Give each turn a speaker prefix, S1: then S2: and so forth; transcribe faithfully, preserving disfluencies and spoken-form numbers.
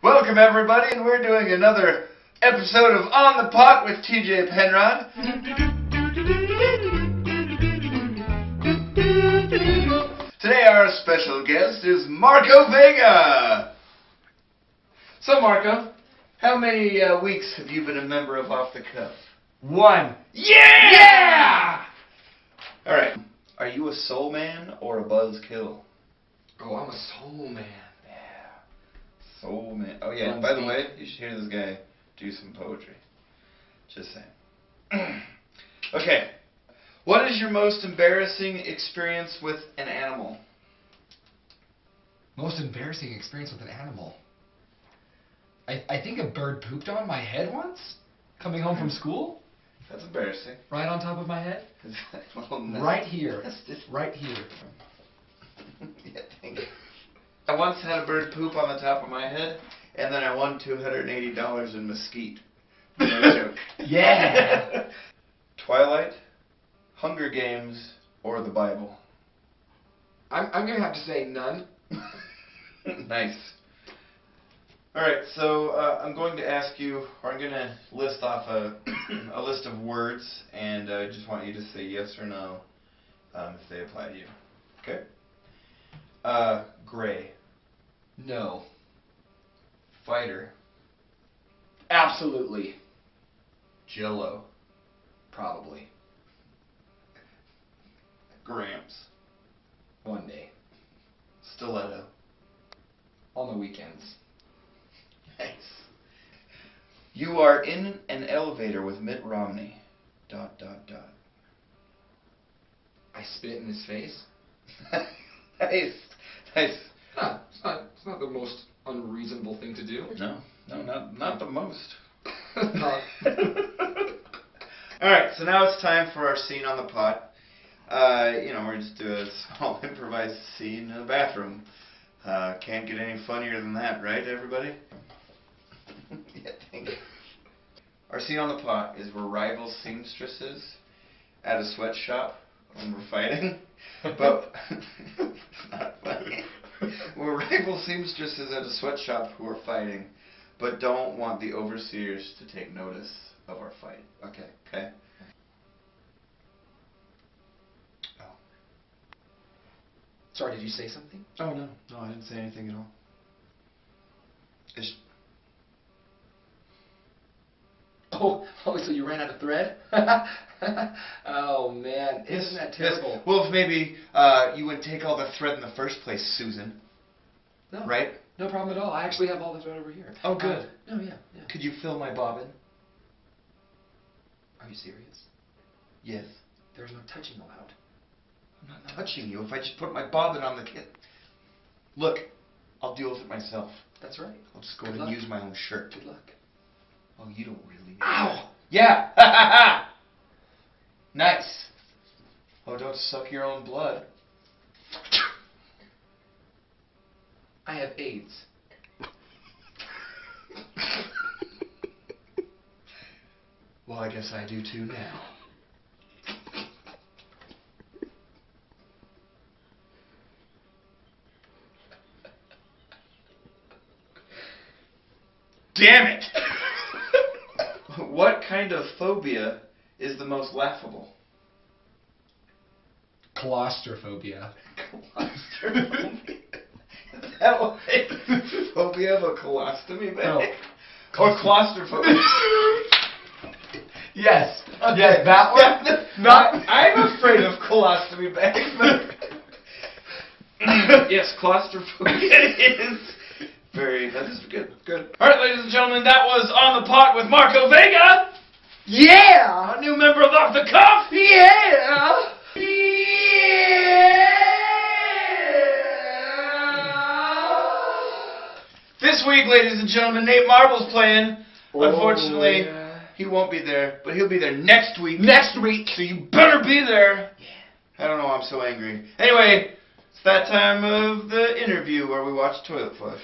S1: Welcome everybody, and we're doing another episode of On the Pot with T J Penrod. Today our special guest is Marco Vega. So Marco, how many uh, weeks have you been a member of Off the Cuff?
S2: One.
S1: Yeah! Yeah! Alright, are you a soul man or a buzzkill?
S2: Oh, I'm a soul man.
S1: Soul man. Oh yeah, by the way, you should hear this guy do some poetry. Just saying. Okay. What is your most embarrassing experience with an animal?
S2: Most embarrassing experience with an animal? I, I think a bird pooped on my head once, coming home from school.
S1: That's embarrassing.
S2: Right on top of my head?
S1: Well, no.
S2: Right here.
S1: That's just
S2: right here.
S1: Yeah, thank you. I once had a bird poop on the top of my head, and then I won two hundred eighty dollars in mesquite. No joke.
S2: Yeah!
S1: Twilight, Hunger Games, or the Bible?
S2: I'm, I'm going to have to say none.
S1: Nice. Alright, so uh, I'm going to ask you, or I'm going to list off a, a list of words, and I uh, just want you to say yes or no um, if they apply to you. Okay? Uh, gray.
S2: No.
S1: Fighter.
S2: Absolutely.
S1: Jello.
S2: Probably.
S1: Gramps.
S2: One day.
S1: Stiletto.
S2: On the weekends.
S1: Nice. You are in an elevator with Mitt Romney. Dot, dot, dot.
S2: I spit in his face.
S1: Nice. Nice.
S2: Huh, it's not, it's not the most unreasonable thing to do.
S1: No, no, not, not the most.
S2: Not.
S1: Alright, so now it's time for our scene on the pot. Uh, you know, we're just doing a small improvised scene in a bathroom. Uh, can't get any funnier than that, right, everybody? Yeah, thank you. Our scene on the pot is we're rival seamstresses at a sweatshop when we're fighting. But it's not funny. We're rival seamstresses at a sweatshop who are fighting, but don't want the overseers to take notice of our fight.
S2: Okay.
S1: Okay? Oh.
S2: Sorry, did you say something?
S1: Oh, no. No, I didn't say anything at all. It's...
S2: Oh, oh, so you ran out of thread? Oh, man. Isn't that terrible?
S1: Yes. Well, if maybe uh, you would take all the thread in the first place, Susan.
S2: No.
S1: Right?
S2: No problem at all. I actually have all the thread over here.
S1: Oh, good.
S2: Uh, oh, yeah, yeah.
S1: Could you fill my bobbin?
S2: Are you serious?
S1: Yes.
S2: There's no touching allowed.
S1: I'm not touching you. If I just put my bobbin on the kit. Look, I'll deal with it myself.
S2: That's right.
S1: I'll just go
S2: Good
S1: and
S2: luck.
S1: use my own shirt.
S2: Good luck.
S1: Oh, you don't really.
S2: Ow!
S1: Yeah! Ha ha ha! Nice. Oh, don't suck your own blood.
S2: I have AIDS.
S1: Well, I guess I do too now. Damn it! What kind of phobia is the most laughable?
S2: Claustrophobia.
S1: Claustrophobia? Is that what it is? Phobia of a colostomy bag?
S2: No.
S1: Or claustrophobia?
S2: Yes.
S1: Okay.
S2: Yes, that one.
S1: Yeah,
S2: Not.
S1: I'm afraid of colostomy bags. Yes, claustrophobia is. Very, that is good, good. Alright, ladies and gentlemen, that was On the Pot with Marco Vega!
S2: Yeah!
S1: A new member of Off the Cuff!
S2: Yeah! Yeah!
S1: This week, ladies and gentlemen, Nate Marble's playing.
S2: Oh,
S1: Unfortunately,
S2: yeah.
S1: he won't be there, but he'll be there next week.
S2: Next week!
S1: So you better be there!
S2: Yeah.
S1: I don't know why I'm so angry. Anyway, it's that time of the interview where we watch Toilet Flush.